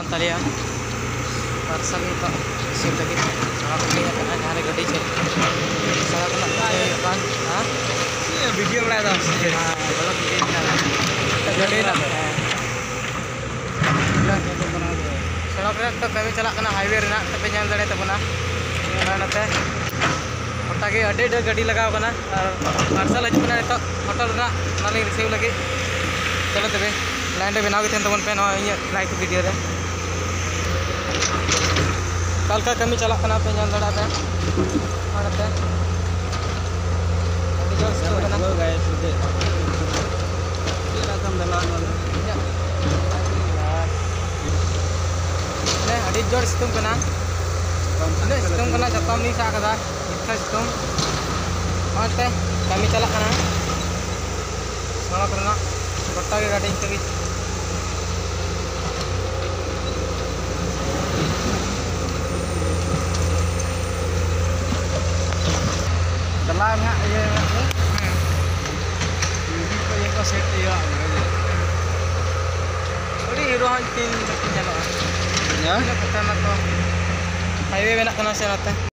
तालिया parcel itu receive लगी जहाँ गाड़ी चल वीडियो बनाया था सड़क तो कमी चलना हाईवे पे नाम दाड़े तबना नाते गोटा के अड्डे गाड़ी लगाव पार्सल हजना नित होटल रिसीव लगे चलो तब लाइन रे बनाव तबन पे लाइक वीडियो रे कल कमी चलना पे नाम दाड़े अड़ी जोर सितुंग सितुंग जतम नहीं साकदा इतना सितुंग मते कमी चलना सड़क गोटा के गाड़ी तक चला ये को सेट हीरो तीन हाईवे में से